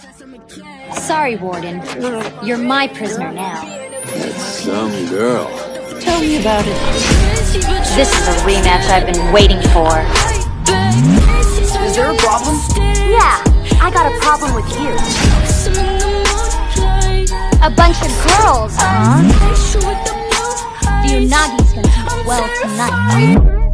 Sorry, Warden. You're my prisoner now. It's some girl. Tell me about it. This is a rematch I've been waiting for. Is there a problem? Yeah, I got a problem with you. A bunch of girls, huh? The Unagi's gonna eat well tonight.